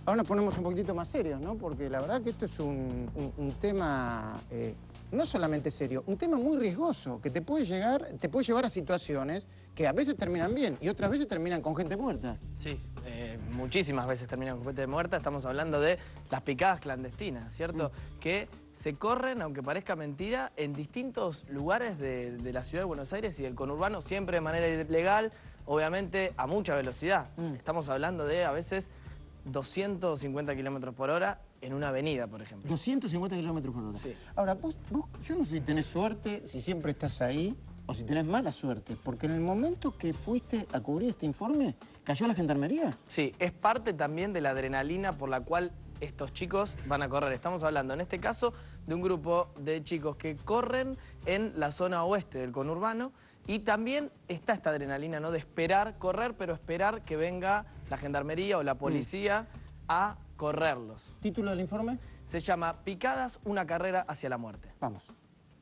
Ahora nos ponemos un poquitito más serios, ¿no? Porque la verdad que esto es un tema no solamente serio, un tema muy riesgoso, que te puede llevar a situaciones que a veces terminan bien y otras veces terminan con gente muerta. Sí, muchísimas veces terminan con gente muerta. Estamos hablando de las picadas clandestinas, ¿cierto? Que se corren, aunque parezca mentira, en distintos lugares de la ciudad de Buenos Aires y del conurbano, siempre de manera ilegal, obviamente a mucha velocidad. Estamos hablando de, a veces, 250 kilómetros por hora en una avenida, por ejemplo. 250 kilómetros por hora. Sí. Ahora, vos, yo no sé si tenés suerte, si siempre estás ahí, o si tenés mala suerte, porque en el momento que fuiste a cubrir este informe, ¿cayó la gendarmería? Sí, es parte también de la adrenalina por la cual estos chicos van a correr. Estamos hablando, en este caso, de un grupo de chicos que corren en la zona oeste del conurbano, y también está esta adrenalina, ¿no? De esperar, correr, pero esperar que venga la gendarmería o la policía a correrlos. ¿Título del informe? Se llama Picadas, una carrera hacia la muerte. Vamos.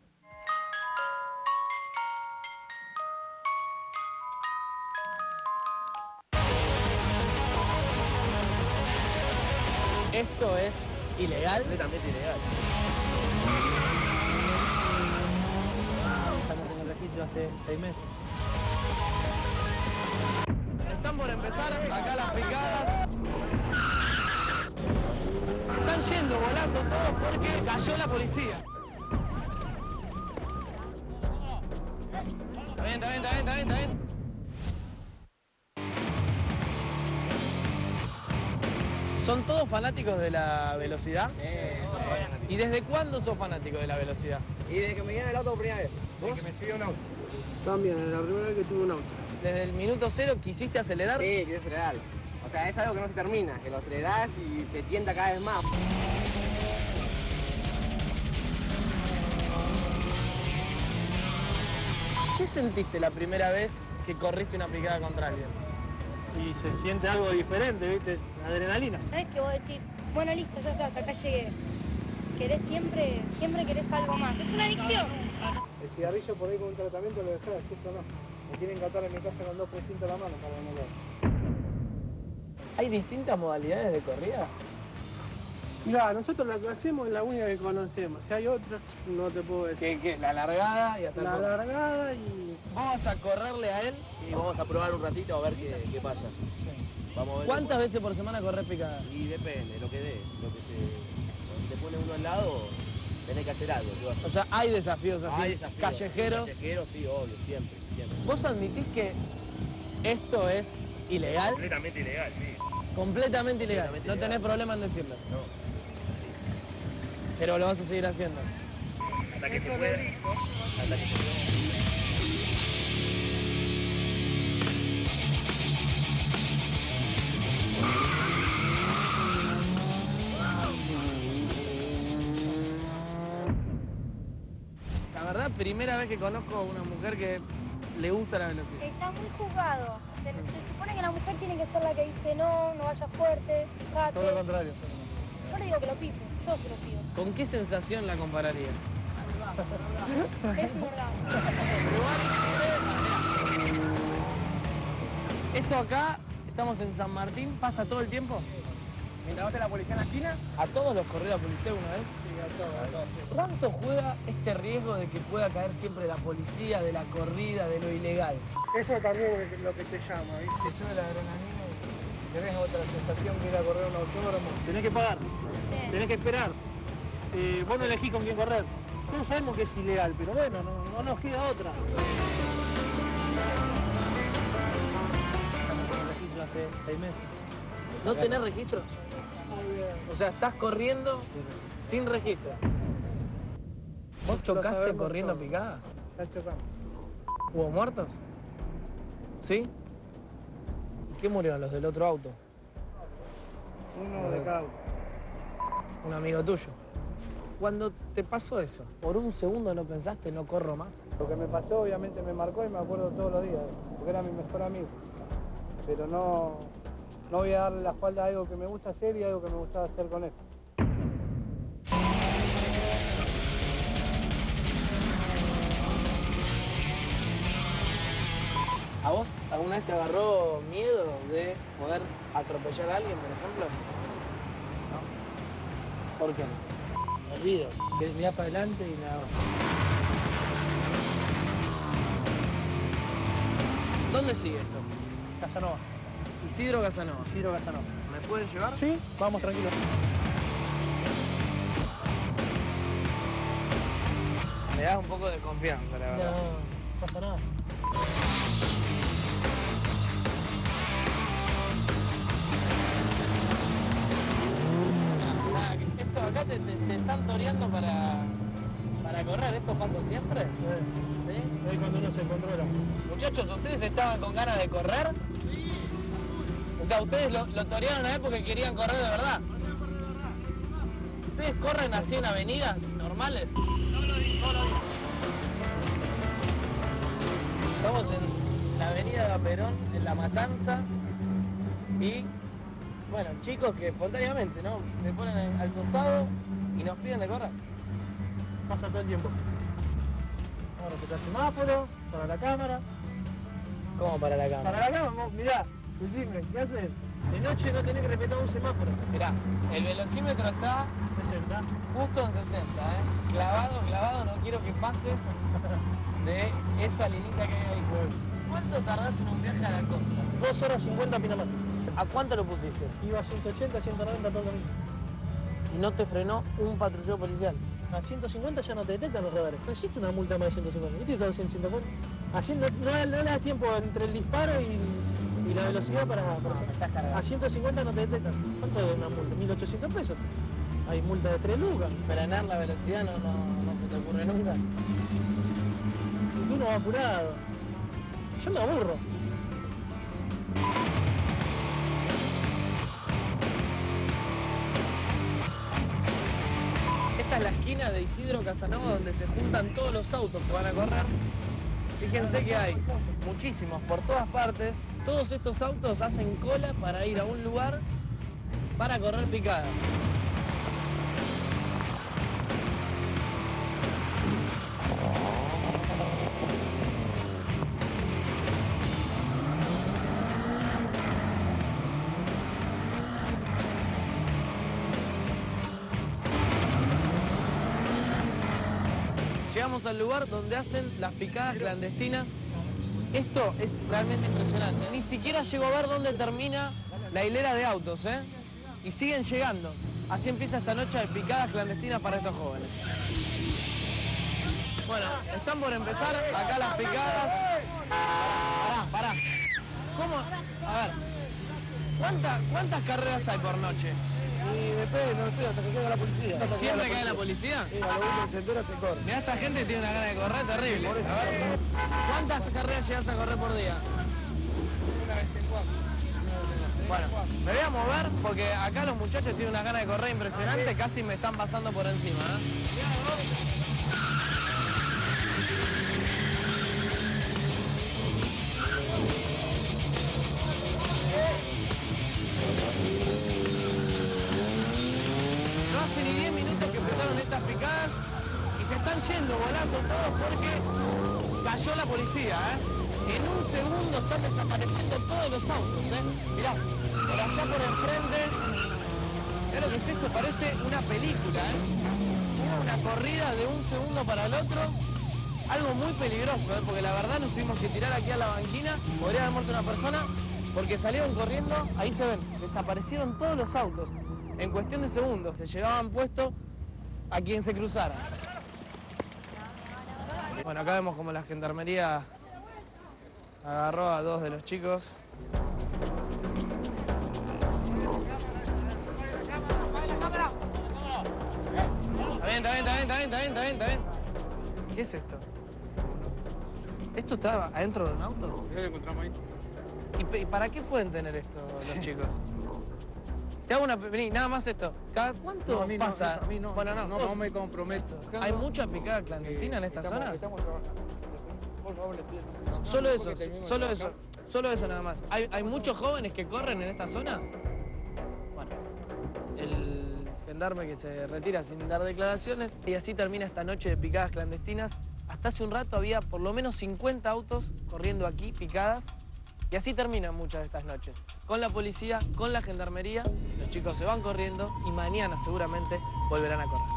Esto es ilegal. Completamente ilegal. Estamos en el registro hace 6 meses. Están por empezar acá las picadas. Están yendo, volando todos porque cayó la policía. Está bien, está bien, está bien, está bien, está bien. ¿Son todos fanáticos de la velocidad? ¿Y desde cuándo sos fanático de la velocidad? Y desde que me llevé el auto por primera vez. Desde que me subí a un auto. También, la primera vez que tuve un auto. ¿Desde el minuto cero quisiste acelerar? Sí, quiero acelerar. O sea, es algo que no se termina, que lo acelerás y te tienta cada vez más. ¿Qué sentiste la primera vez que corriste una picada contra alguien? Y se siente algo diferente, ¿viste? Es adrenalina. ¿Sabes que vos decís, bueno, listo, ya está, hasta acá llegué? Querés siempre querés algo más. Es una adicción. El cigarrillo por ahí con un tratamiento lo dejás, ¿cierto o no? Me tienen que atar en mi casa con 2 precintos a la mano para no lo. ¿Hay distintas modalidades de corrida? Mirá, nosotros la que hacemos es la única que conocemos. Si hay otras, no te puedo decir. ¿Qué es? ¿La largada y hasta La el largada y... Vos vas a correrle a él. Y vamos a probar un ratito a ver qué pasa. Vamos a ver. ¿Cuántas veces por semana corres picada? Y depende, lo que dé. Lo que se... te pone uno al lado, tenés que hacer algo. O sea, hay desafíos así, Hay desafíos. callejeros. Callejeros, sí, obvio, siempre, siempre. ¿Vos admitís que esto es ilegal? Completamente ilegal, sí. Completamente ilegal. Completamente No tenés ilegal. problema en decirlo. No. Pero lo vas a seguir haciendo. Hasta que se pueda. Hasta que se pueda. La verdad, primera vez que conozco a una mujer que le gusta la velocidad. Está muy juzgado. Se supone que la mujer tiene que ser la que dice no vayas fuerte, fíjate. Todo lo contrario. Yo le digo que lo pise, yo se lo pido. ¿Con qué sensación la compararías? Es un orgasmo. Esto acá, estamos en San Martín, ¿pasa todo el tiempo? ¿Mientras la policía en la esquina? ¿A todos los corrió la policía una vez? Sí, a todos. ¿Cuánto juega este riesgo de que pueda caer siempre la policía, de la corrida, de lo ilegal? Eso también es lo que te llama, ¿viste? Te sube la adrenalina y tenés otra sensación que ir a correr un autódromo. Tenés que pagar, tenés que esperar. Vos no elegís con quién correr. Todos sabemos que es ilegal, pero bueno, no nos queda otra. Estamos en el registro hace 6 meses. ¿No tenés registro? O sea, estás corriendo sin registro. ¿Vos chocaste sabemos corriendo todo. picadas? Ya chocamos. ¿Hubo muertos? ¿Sí? ¿Y qué murieron los del otro auto? Uno de cada uno. Un amigo tuyo. Cuando te pasó eso, ¿por un segundo no pensaste no corro más? Lo que me pasó obviamente me marcó y me acuerdo todos los días, porque era mi mejor amigo. Pero no voy a darle la espalda a algo que me gusta hacer y algo que me gustaba hacer con él. ¿A vos alguna vez te agarró miedo de poder atropellar a alguien, por ejemplo? ¿Por qué? Me olvido. Mirá para adelante y nada más. ¿Dónde sigue esto? Casanova. Isidro Casanova. Isidro Casanova. ¿Me pueden llevar? Sí, vamos tranquilos. Me das un poco de confianza, la verdad. No pasa nada. Esto acá te están toreando para correr. ¿Esto pasa siempre? ¿Sí? Es cuando uno se controla. Muchachos, ¿ustedes estaban con ganas de correr? O sea, ustedes lo torearon a él porque querían correr de verdad. ¿Ustedes corren así en avenidas normales? No lo digo. Estamos en la avenida Perón, en La Matanza, y, bueno, chicos que espontáneamente, ¿no? Se ponen al costado y nos piden de correr. Pasa todo el tiempo. Vamos a respetar el semáforo, para la cámara. ¿Cómo para la cámara? Para la cámara, mirá, decime, ¿qué haces? De noche no tenés que respetar un semáforo. Mirá, el velocímetro está 60. justo en 60, ¿eh? Clavado, no quiero que pases de esa linita que hay ahí. ¿Cuánto tardás en un viaje a la costa? 2 horas 50 Pinamar. ¿A cuánto lo pusiste? Iba a 180, 190 todo el camino. Y no te frenó un patrullero policial. A 150 ya no te detectan los radares. No existe una multa más de 150. ¿Viste eso de 150? Así no le da tiempo entre el disparo y la velocidad para hacer. Estás cargado. A 150 no te detectan. ¿Cuánto es una multa? 1.800 pesos. Hay multa de 3 lucas. Frenar la velocidad no se te ocurre nunca. Y uno va apurado. Yo me aburro. Esta es la esquina de Isidro Casanova donde se juntan todos los autos que van a correr. Fíjense que hay muchísimos por todas partes. Todos estos autos hacen cola para ir a un lugar para correr picadas. Llegamos al lugar donde hacen las picadas clandestinas. Esto es realmente impresionante. Ni siquiera llego a ver dónde termina la hilera de autos, ¿eh? Y siguen llegando. Así empieza esta noche de picadas clandestinas para estos jóvenes. Bueno, están por empezar acá las picadas. Pará. ¿Cómo? A ver, ¿cuántas carreras hay por noche? Y depende, no sé, hasta que caiga la policía. ¿Siempre cae la policía? Sí, a lo último que se entera se corre. Mirá, esta gente tiene una gana de correr terrible. A ver, ¿cuántas carreras llegas a correr por día? Una vez en cuatro. Bueno, me voy a mover porque acá los muchachos tienen una gana de correr impresionante, casi me están pasando por encima, ¿eh? No hace ni 10 minutos que empezaron estas picadas y se están yendo volando todos porque cayó la policía, ¿eh? En un segundo están desapareciendo todos los autos, ¿eh? Mirá, por allá por enfrente, mirá lo que es esto, parece una película, ¿eh? Hubo una corrida de un segundo para el otro, algo muy peligroso, ¿eh? Porque la verdad nos tuvimos que tirar aquí a la banquina, podría haber muerto una persona, porque salieron corriendo, ahí se ven, desaparecieron todos los autos. En cuestión de segundos, se llevaban puesto a quien se cruzara. Bueno, acá vemos como la gendarmería agarró a 2 de los chicos. Está bien. ¿Qué es esto? ¿Esto estaba adentro de un auto? Mirá que encontramos ahí. ¿Y para qué pueden tener esto los chicos? Te hago una... Vení, nada más esto. ¿Cada cuánto pasa? A mí no, Bueno, no me comprometo. ¿Hay mucha picada clandestina en esta zona? Estamos trabajando. Por favor, les pido. Solo eso nada más. ¿Hay muchos jóvenes que corren en esta zona? Bueno, el gendarme que se retira sin dar declaraciones y así termina esta noche de picadas clandestinas. Hasta hace un rato había por lo menos 50 autos corriendo aquí, picadas, y así terminan muchas de estas noches. con la policía, con la gendarmería. Los chicos se van corriendo y mañana seguramente volverán a correr.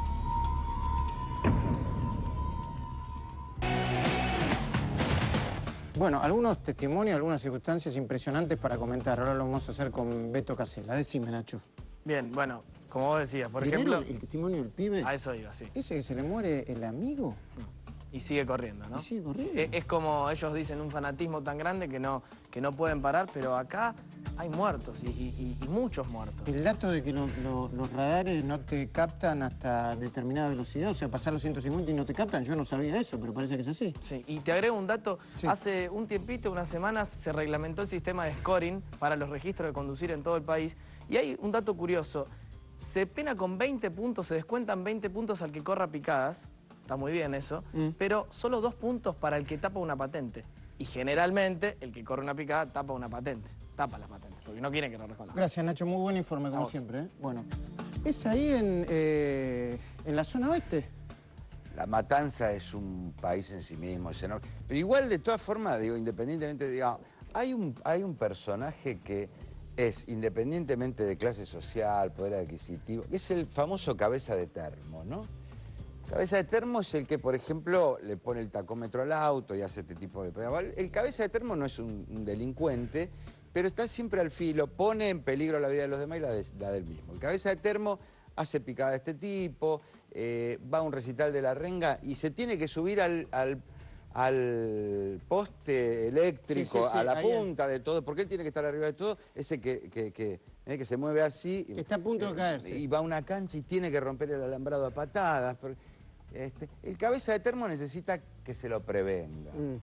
Bueno, algunos testimonios, algunas circunstancias impresionantes para comentar. Ahora lo vamos a hacer con Beto Casella. Decime, Nacho. Bien, bueno, como vos decías, por Primero, ejemplo... el testimonio del pibe. A eso iba, sí. Ese que se le muere el amigo. Y sigue corriendo, ¿no? Y sigue corriendo. Es como ellos dicen, un fanatismo tan grande que no pueden parar, pero acá hay muertos y muchos muertos. El dato de que los radares no te captan hasta determinada velocidad, o sea, pasar los 150 y no te captan, yo no sabía eso, pero parece que es así. Sí, y te agrego un dato. Sí. Hace un tiempito, unas semanas, se reglamentó el sistema de scoring para los registros de conducir en todo el país. Y hay un dato curioso. Se pena con 20 puntos, se descuentan 20 puntos al que corra picadas. Está muy bien eso, pero solo 2 puntos para el que tapa una patente. Y generalmente el que corre una picada tapa una patente, tapa las patentes, porque no quieren que lo reconozcan. Gracias, Nacho, muy buen informe, como siempre. Bueno, ¿es ahí en la zona oeste? La Matanza es un país en sí mismo, es enorme. Pero igual, de todas formas, digo, independientemente, digamos, hay un personaje que es, independientemente de clase social, poder adquisitivo, es el famoso cabeza de termo, ¿no? Cabeza de termo es el que, por ejemplo, le pone el tacómetro al auto y hace este tipo de... El cabeza de termo no es un delincuente, pero está siempre al filo, pone en peligro la vida de los demás y la del mismo. El cabeza de termo hace picada de este tipo, va a un recital de La Renga y se tiene que subir al poste eléctrico, a la punta de todo, porque él tiene que estar arriba de todo, ese que se mueve así. Que está a punto de caerse. Y va a una cancha y tiene que romper el alambrado a patadas. El cabeza de termo necesita que se lo prevenga.